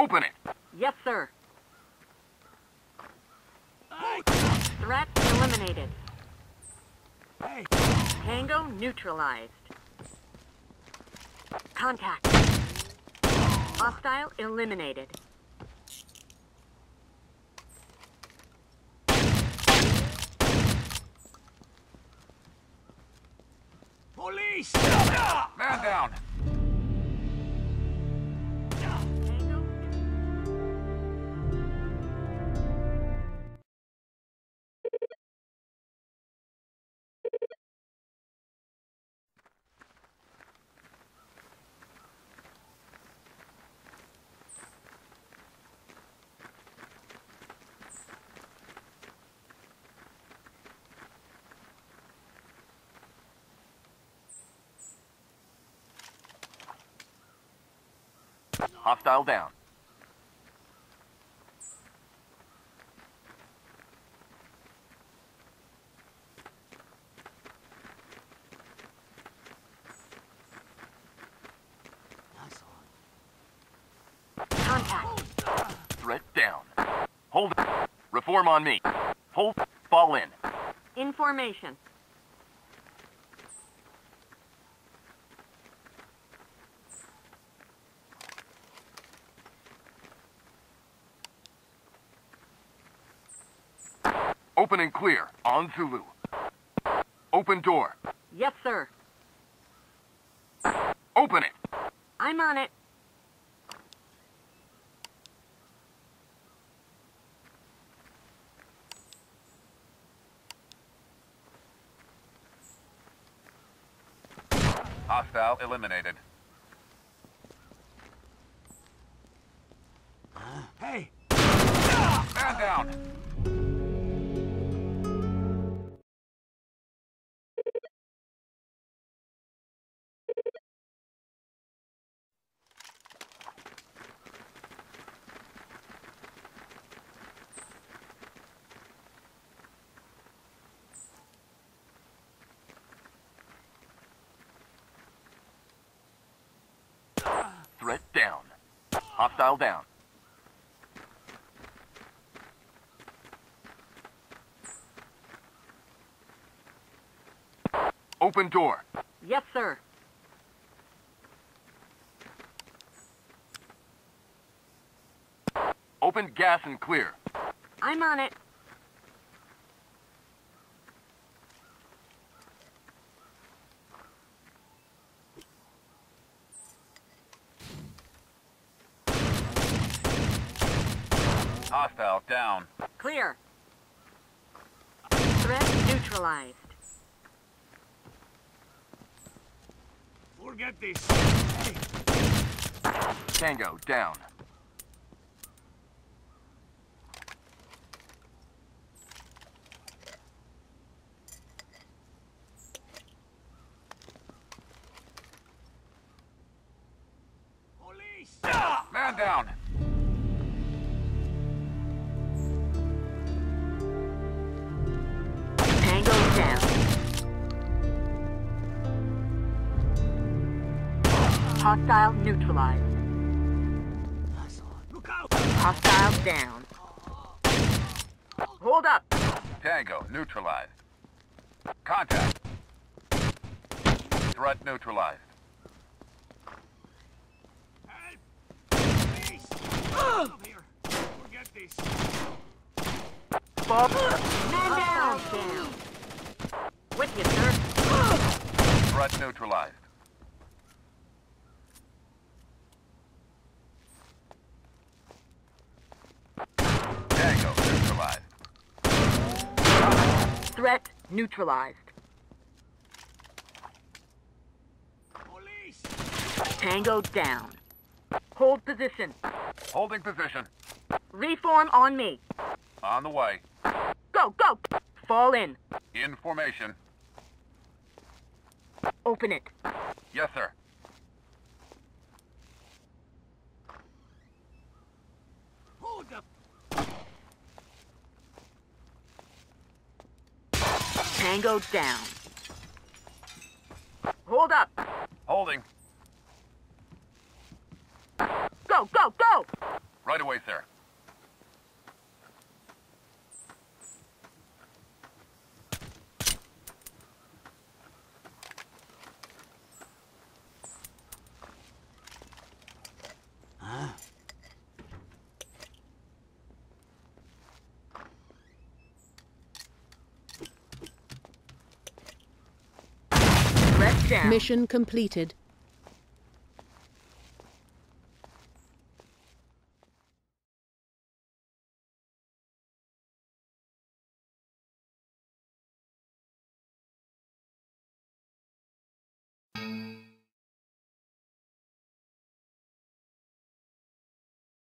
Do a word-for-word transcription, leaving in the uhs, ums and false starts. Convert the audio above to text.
Open it! Yes, sir. Threat eliminated. Hey. Tango neutralized. Contact. Hostile eliminated. Police! Man down! Tango. Hostile down. Contact. Threat down. Hold it. Reform on me. Hold. Fall in. Information. Open and clear. On Zulu. Open door. Yes, sir. Open it. I'm on it. Hostile eliminated. Hey! Man down. Threat down. Hostile down. Open door. Yes, sir. Open gas and clear. I'm on it. Hostile down. Clear. Threat neutralized. Forget this. Hey. Tango down. Police! Man down. Tango down. Hostile neutralized. Look out! Hostile down. Hold up. Tango neutralized. Contact. Threat neutralized. Help! Police! Out here! Forget this. Fall. Man down. Down. With you, sir. Threat neutralized. Tango neutralized. Threat neutralized. Police! Tango down. Hold position. Holding position. Reform on me. On the way. Go, go. Fall in. In formation. Open it. Yes, sir. Hold up! Tango down. Hold up. Holding. Go, go, go. way, sir. Threat down. Mission completed.